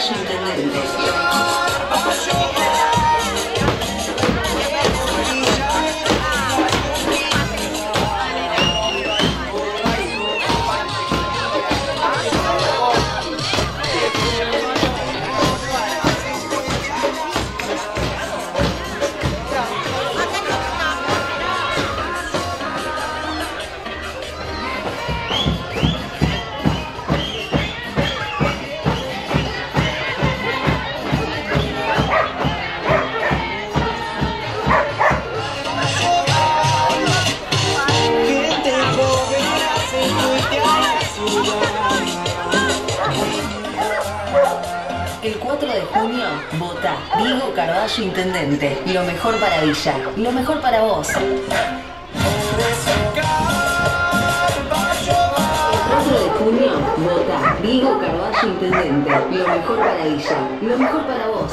Carballo Intendente. El 4 de junio, vota Diego Carballo Intendente. Lo mejor para Villa, lo mejor para vos. El 4 de junio, vota Diego Carballo Intendente. Lo mejor para Villa, lo mejor para vos.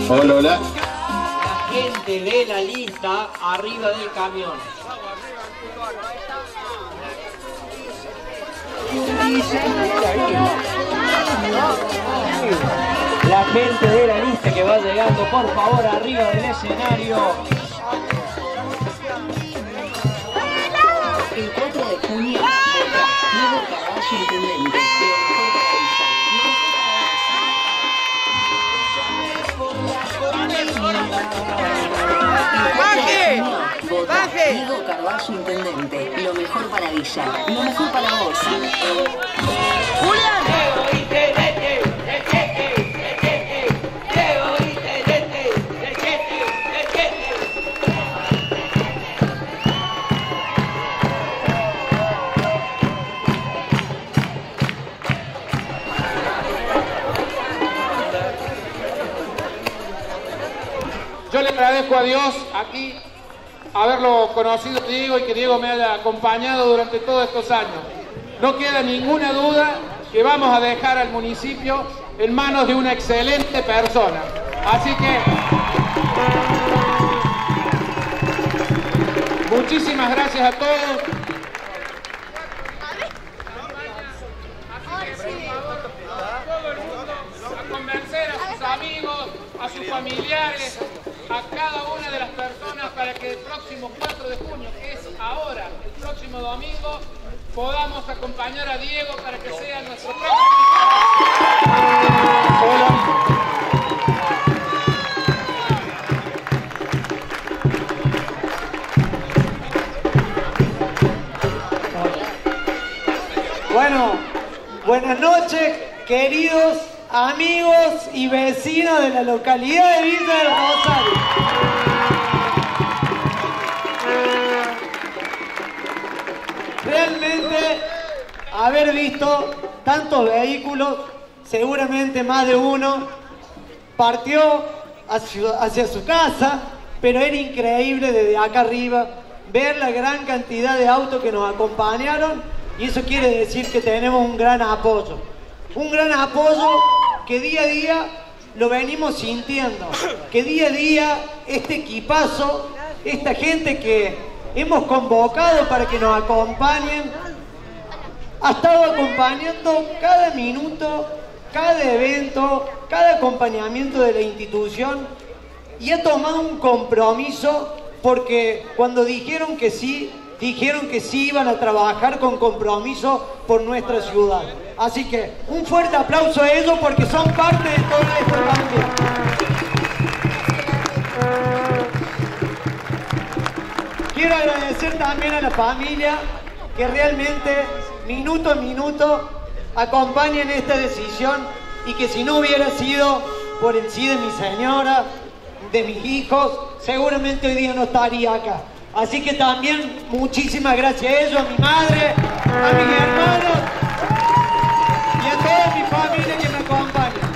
Hola, hola. La gente de la lista arriba del camión. La gente de la lista que va llegando, por favor, arriba del escenario. El 4 de junio, vota Diego Carballo, intendente. ¡Baje! ¡Baje! Diego Carballo, intendente. Lo mejor para Villa. Lo mejor para vos. ¡Julián! Yo le agradezco a Dios aquí haberlo conocido Diego y que Diego me haya acompañado durante todos estos años. No queda ninguna duda que vamos a dejar al municipio en manos de una excelente persona. Así que muchísimas gracias a todos. A convencer a sus amigos, a sus familiares, a cada una de las personas para que el próximo 4 de junio, que es ahora, el próximo domingo, podamos acompañar a Diego para que sea nuestro próximo. Bueno, buenas noches, queridos amigos y vecinos de la localidad de Villa del Rosario. Realmente, haber visto tantos vehículos, seguramente más de uno partió hacia su casa, pero era increíble desde acá arriba ver la gran cantidad de autos que nos acompañaron, y eso quiere decir que tenemos un gran apoyo. Un gran apoyo que día a día lo venimos sintiendo, que día a día este equipazo, esta gente que hemos convocado para que nos acompañen, ha estado acompañando cada minuto, cada evento, cada acompañamiento de la institución, y ha tomado un compromiso, porque cuando dijeron que sí iban a trabajar con compromiso por nuestra ciudad. Así que un fuerte aplauso a ellos porque son parte de todo esto también. Quiero agradecer también a la familia que realmente minuto a minuto acompañan esta decisión, y que si no hubiera sido por el sí de mi señora, de mis hijos, seguramente hoy día no estaría acá. Así que también muchísimas gracias a ellos, a mi madre, a mis hermanos y a toda mi familia que me acompaña.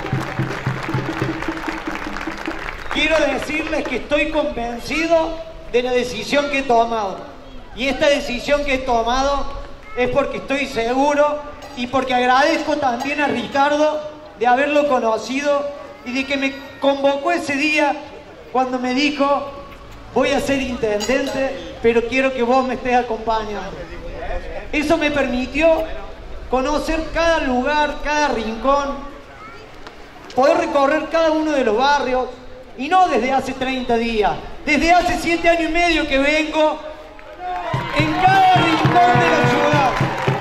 Quiero decirles que estoy convencido de la decisión que he tomado. Y esta decisión que he tomado es porque estoy seguro, y porque agradezco también a Ricardo de haberlo conocido y de que me convocó ese día cuando me dijo: voy a ser intendente, pero quiero que vos me estés acompañando. Eso me permitió conocer cada lugar, cada rincón, poder recorrer cada uno de los barrios, y no desde hace 30 días, desde hace 7 años y medio que vengo en cada rincón de la ciudad.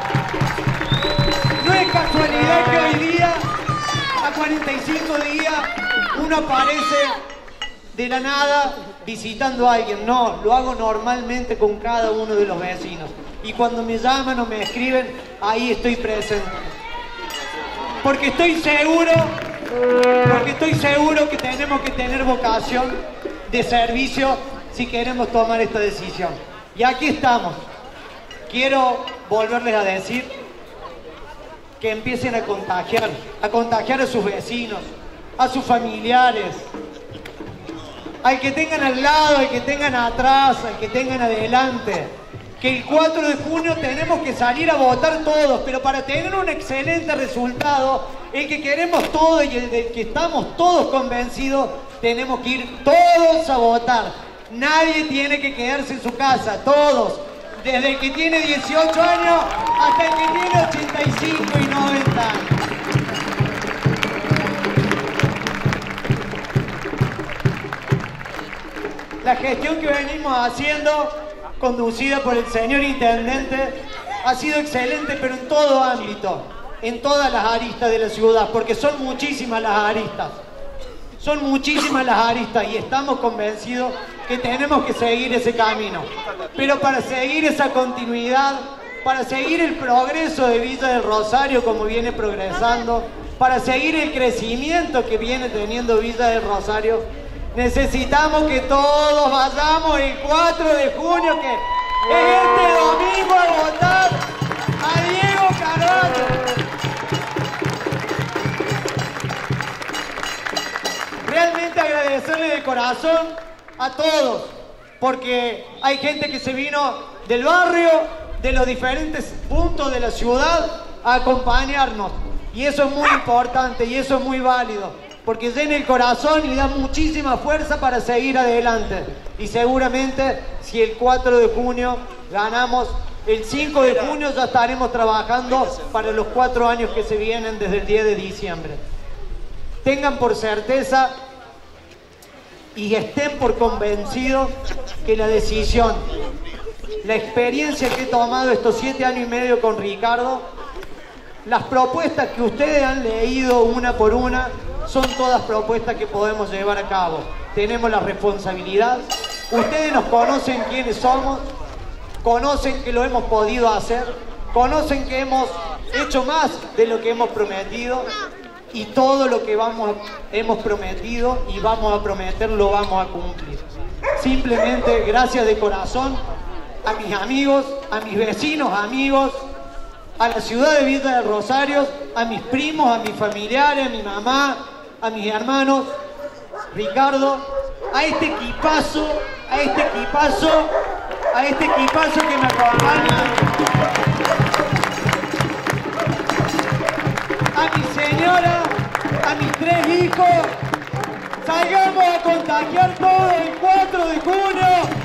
No es casualidad que hoy día, a 45 días, uno aparece de la nada visitando a alguien. No, lo hago normalmente con cada uno de los vecinos. Y cuando me llaman o me escriben, ahí estoy presente. Porque estoy seguro que tenemos que tener vocación de servicio si queremos tomar esta decisión. Y aquí estamos. Quiero volverles a decir que empiecen a contagiar a sus vecinos, a sus familiares, al que tengan al lado, al que tengan atrás, al que tengan adelante. que el 4 de junio tenemos que salir a votar todos, pero para tener un excelente resultado, el que queremos todos y el del que estamos todos convencidos, tenemos que ir todos a votar. Nadie tiene que quedarse en su casa, todos, desde el que tiene 18 años hasta el que tiene 85 y 90 años. La gestión que venimos haciendo, conducida por el señor intendente, ha sido excelente, pero en todo ámbito, en todas las aristas de la ciudad, porque son muchísimas las aristas. Son muchísimas las aristas y estamos convencidos que tenemos que seguir ese camino. Pero para seguir esa continuidad, para seguir el progreso de Villa del Rosario como viene progresando, para seguir el crecimiento que viene teniendo Villa del Rosario, necesitamos que todos vayamos el 4 de junio, que es este domingo, a votar a Diego Carvalho. Realmente agradecerle de corazón a todos, porque hay gente que se vino del barrio, de los diferentes puntos de la ciudad a acompañarnos, y eso es muy importante y eso es muy válido, porque llena el corazón y da muchísima fuerza para seguir adelante. Y seguramente si el 4 de junio ganamos, el 5 de junio ya estaremos trabajando para los 4 años que se vienen desde el 10 de diciembre. Tengan por certeza y estén por convencidos que la decisión, la experiencia que he tomado estos 7 años y medio con Ricardo, las propuestas que ustedes han leído una por una, son todas propuestas que podemos llevar a cabo. Tenemos la responsabilidad, ustedes nos conocen quiénes somos, conocen que lo hemos podido hacer, conocen que hemos hecho más de lo que hemos prometido, y todo lo que hemos prometido y vamos a prometer lo vamos a cumplir. Simplemente gracias de corazón a mis amigos, a mis vecinos amigos, a la ciudad de Villa del Rosario, a mis primos, a mis familiares, a mi mamá, a mis hermanos, Ricardo, a este equipazo que me acompaña, a mi señora, a mis 3 hijos. Salgamos a contagiar todo el 4 de junio.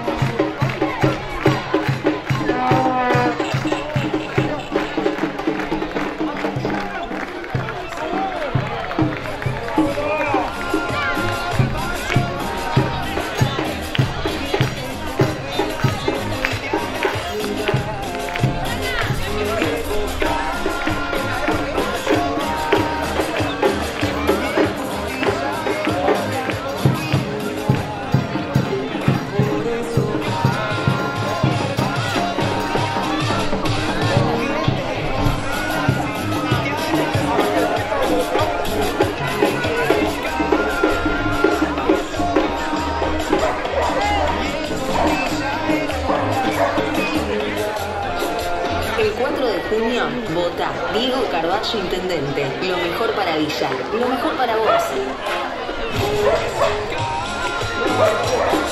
Vota Diego Carvalho intendente. Lo mejor para Villa, lo mejor para vos.